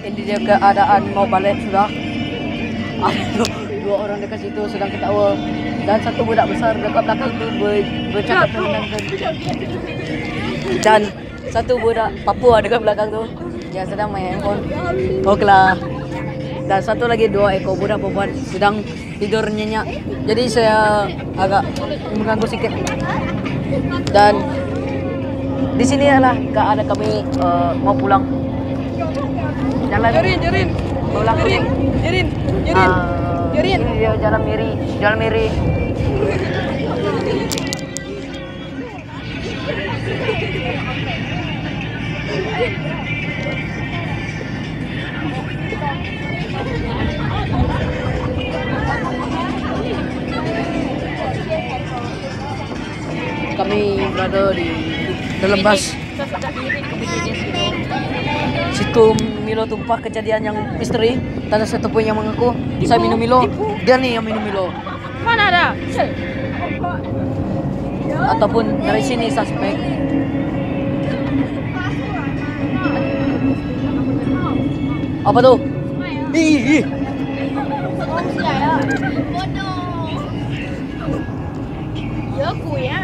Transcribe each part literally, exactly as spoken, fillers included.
ini dia keadaan mau balik sudah. Dua orang dekat situ sedang ketawa dan satu budak besar dekat belakang tu ber, bercakap menenangkan. Dan satu budak Papua dekat belakang tu yang sedang main handphone. Okeylah. Dan satu lagi dua ekor budak perempuan sedang tidur nyenyak. Jadi saya agak mengganggu sikit. Dan di sini adalah keadaan kami uh, mau pulang. Jalan Jerin, Jerin. pulang Jerin, Jerin, Jerin. Uh, Jerin. Ini dia jalan Miri, jalan Miri. Kami berada di dalam bas. Situ Milo tumpah, kejadian yang misteri. Tak ada satu pun yang mengaku saya minum Milo. Dia nih yang minum Milo. Mana ada? Ataupun dari sini suspek. Apa tuh? Ih, ih. Ya aku ya.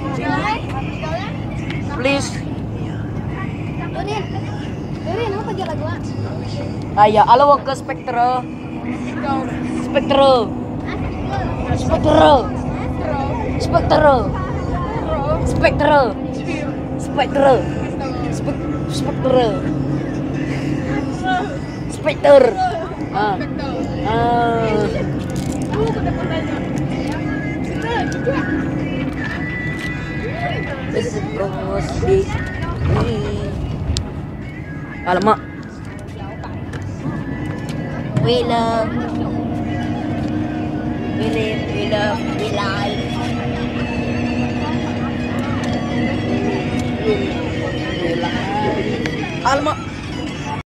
Please. Dorin, Dorin, apa pergi lagu ah? Ayah, halo ke Spectre. Spectre. Spectre. Spectre. Spectre. Spectre. Spectre. Spectre. Ah. Ah. Musik. Alamak. We love. We live, we love, we live. We live, we live. Alamak.